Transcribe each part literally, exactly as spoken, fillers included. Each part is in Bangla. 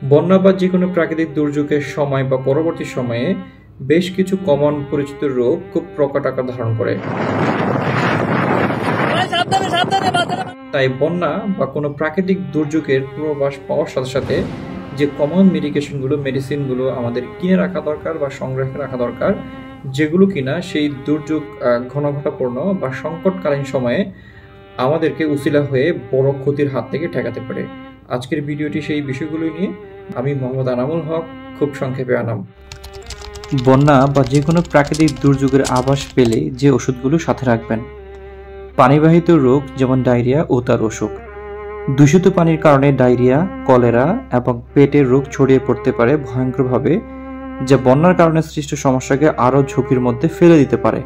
বন্যা বা যে কোনো প্রাকৃতিক দুর্যোগের সময় বা পরবর্তী সময়ে বেশ কিছু কমন পরিচিত রোগ খুব প্রকট আকার ধারণ করে। তাই বন্যা বা কোনো প্রাকৃতিক দুর্যোগের পূর্বাভাস পাওয়ার সাথে সাথে যে কমন মেডিকেশনগুলো মেডিসিনগুলো আমাদের কিনে রাখা দরকার বা সংগ্রহে রাখা দরকার, যেগুলো কিনা সেই দুর্যোগ ঘনঘটাপূর্ণ বা সংকটকালীন সময়ে আমাদেরকে উসিলা হয়ে বড় ক্ষতির হাত থেকে ঠেকাতে পারে। আজকের ভিডিওটি সেই বিষয়গুলো নিয়ে। আমি মোহাম্মদ আনামুল হক, খুব সংক্ষেপে আনাম। বন্যা বা যে কোনো প্রাকৃতিক দুর্যোগের আভাস পেলে যে ওষুধগুলো সাথে রাখবেন। পানিবাহিত রোগ যেমন ডায়রিয়া ও তার অসুখ। দূষিত পানির কারণে ডায়রিয়া, কলেরা এবং পেটের রোগ ছড়িয়ে পড়তে পারে ভয়ঙ্করভাবে, যা বন্যার কারণে সৃষ্ট সমস্যাকে আরও ঝুঁকির মধ্যে ফেলে দিতে পারে।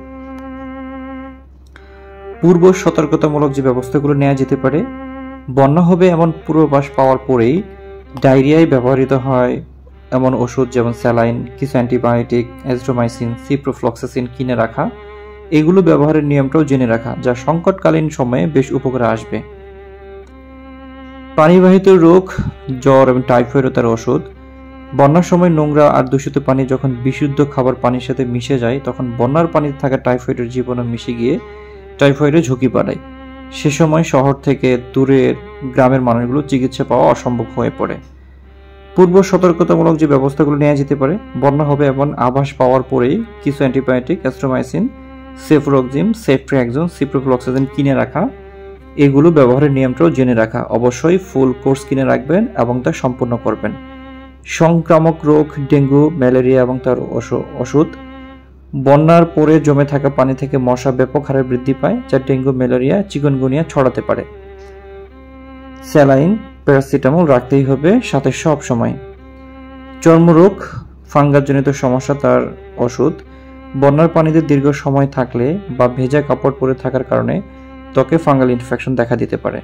পূর্ব সতর্কতামূলক যে ব্যবস্থাগুলো নেওয়া যেতে পারে, বন্যা হবে এমন পূর্বাভাস পাওয়ার পরেই ডায়রিয়ায় ব্যবহৃত হয় এমন ওষুধ যেমন স্যালাইন, কিছু অ্যান্টিবায়োটিক, অ্যাজিথ্রোমাইসিন, সিপ্রোফ্লক্সাসিন কিনে রাখা, এগুলো ব্যবহারের নিয়মটাও জেনে রাখা, যা সংকটকালীন সময়ে বেশ উপকারে আসবে। পানিবাহিত রোগ, জ্বর এবং টাইফয়েড ও তার ওষুধ। বন্যার সময় নোংরা আর দূষিত পানি যখন বিশুদ্ধ খাবার পানির সাথে মিশে যায়, তখন বন্যার পানিতে থাকা টাইফয়েডের জীবাণু মিশে গিয়ে টাইফয়েডের ঝুঁকি বাড়ায়। সে সময় শহর থেকে দূরের গ্রামের মানুষগুলো চিকিৎসা পাওয়া অসম্ভব হয়ে পড়ে। পূর্ব সতর্কতামূলক যে ব্যবস্থাগুলো নেওয়া যেতে পারে, বন্যা হবে এমন আভাস পাওয়ার পরেই কিছু antibiotic, azithromycin, cefuroxime, ceftriaxone, ciprofloxacin কিনে রাখা, এগুলো ব্যবহারের নিয়মটাও জেনে রাখা। অবশ্যই ফুল কোর্স কিনে রাখবেন এবং তা সম্পূর্ণ করবেন। সংক্রামক রোগ, ডেঙ্গু, ম্যালেরিয়া এবং তার ওষুধ। বন্যার পরে জমে থাকা পানি থেকে মশা ব্যাপক হারে বৃদ্ধি পায়, যা ডেঙ্গু, ম্যালেরিয়া, চিকুনগুনিয়া ছড়াতে পারে। স্যালাইন, প্যারাসিটামল রাখতেই হবে সাথে সব সময়। চর্মরোগ, ফাঙ্গাসজনিত সমস্যা, তার ওষুধ। বন্যার পানিতে দীর্ঘ সময় থাকলে বা ভেজা কাপড় পরে থাকার কারণে ত্বকে ফাঙ্গাল ইনফেকশন দেখা দিতে পারে।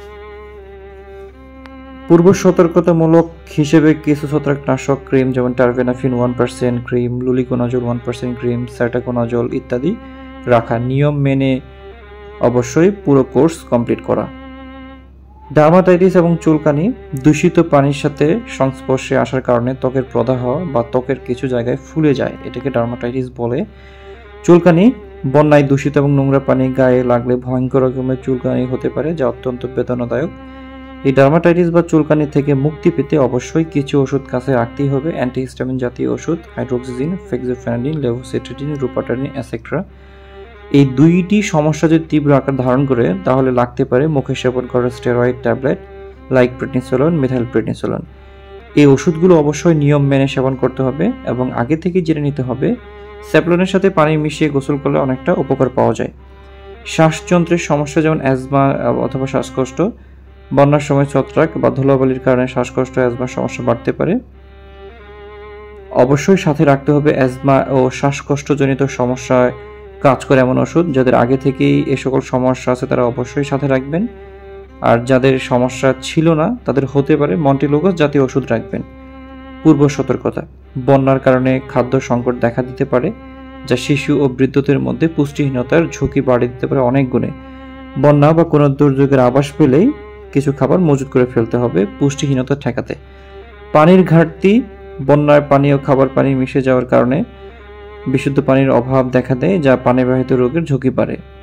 পূর্ব সতর্কতামূলক হিসেবে কিছু ছত্রাকনাশক ক্রিম যেমন terbinafine one percent cream, luliconazole one percent cream, sertaconazole ইত্যাদি রাখা। নিয়ম মেনে অবশ্যই পুরো কোর্স কমপ্লিট করা। ডার্মাটাইটিস এবং চুলকানি, দূষিত পানির সাথে সংস্পর্শে আসার কারণে ত্বকের প্রদাহ বা ত্বকের কিছু জায়গায় ফুলে যায়, এটাকে ডার্মাটাইটিস বলে। চুলকানি, বন্যায় দূষিত এবং নোংরা পানি গায়ে লাগলে ভয়ঙ্কর রকমের চুলকানি হতে পারে, যা অত্যন্ত বেদনাদায়ক। এই ডার্মাটাইটিস বা চুলকানি থেকে মুক্তি পেতে অবশ্যই কিছু ওষুধ কাছে রাখতেই হবে। অ্যান্টিহিস্টামিন জাতীয় ওষুধ, hydroxyzine, fexofenadine, levocetirizine, rupatadine, etcetera. এই দুইটি সমস্যা যদি তীব্র আকার ধারণ করে, তাহলে লাগতে পারে মুখে সেবন করা steroid tablet like prednisolone, methylprednisolone. এই ওষুধগুলো অবশ্যই নিয়ম মেনে সেবন করতে হবে এবং আগে থেকে জেনে নিতে হবে স্যাপলনের সাথে পানি মিশিয়ে গোসল করলে অনেকটা উপকার পাওয়া যায়। শ্বাসযন্ত্রের সমস্যা যেমন অ্যাজমা অথবা শ্বাসকষ্ট, বন্যার সময় ছত্রাক বা ধুলাবালির কারণে শ্বাসকষ্ট, অ্যাজমার সমস্যা বাড়তে পারে। অবশ্যই সাথে রাখতে হবে অ্যাজমা ও শ্বাসকষ্টজনিত সমস্যায় কাজ করে এমন ওষুধ। যাদের আগে থেকেই এ সকল সমস্যা আছে তারা অবশ্যই সাথে রাখবেন, আর যাদের সমস্যা ছিল না তাদের হতে পারে মন্টিলোগাস জাতীয় ওষুধ রাখবেন। পূর্ব সতর্কতা, বন্যার কারণে খাদ্য সংকট দেখা দিতে পারে, যা শিশু ও বৃদ্ধদের মধ্যে পুষ্টিহীনতার ঝুঁকি বাড়িয়ে দিতে পারে অনেক গুণে। বন্যা বা কোনো দুর্যোগের আভাস পেলেই কিছু খাবার মজুত করে ফেলতে হবে পুষ্টিহীনতা ঠেকাতে। পানির ঘাটতি, বন্যার পানি ও খাবার পানি মিশে যাওয়ার কারণে বিশুদ্ধ পানির অভাব দেখা দেয়, যা পানিবাহিত রোগের ঝুঁকি বাড়ে।